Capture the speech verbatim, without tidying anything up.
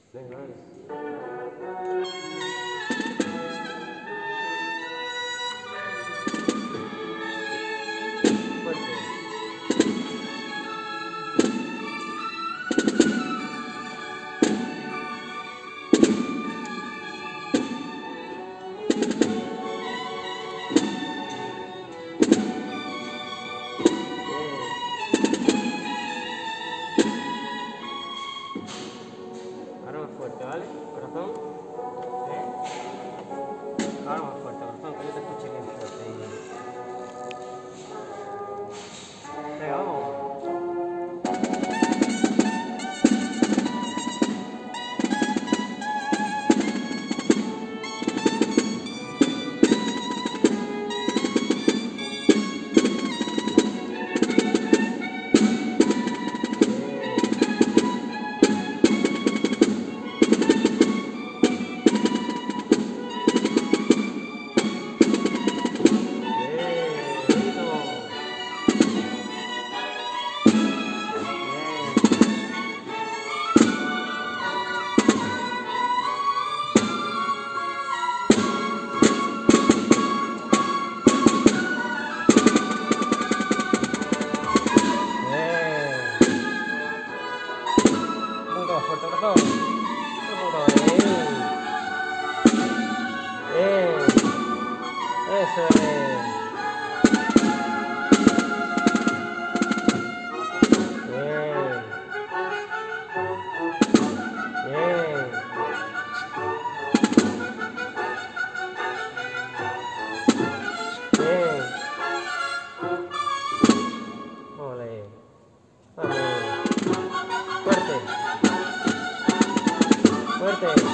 Venga, dale. Fuerte. Ahora más fuerte, ¿vale? Corazón. ¿Eh? Ahora más fuerte, corazón, que yo te escuche bien fuerte. Venga, vamos. Fuerte, corazón. Seguro. Eh. Eh. Eso es. Bien. Bien. Bien. Ole. Vale. Fuerte. Fuerte.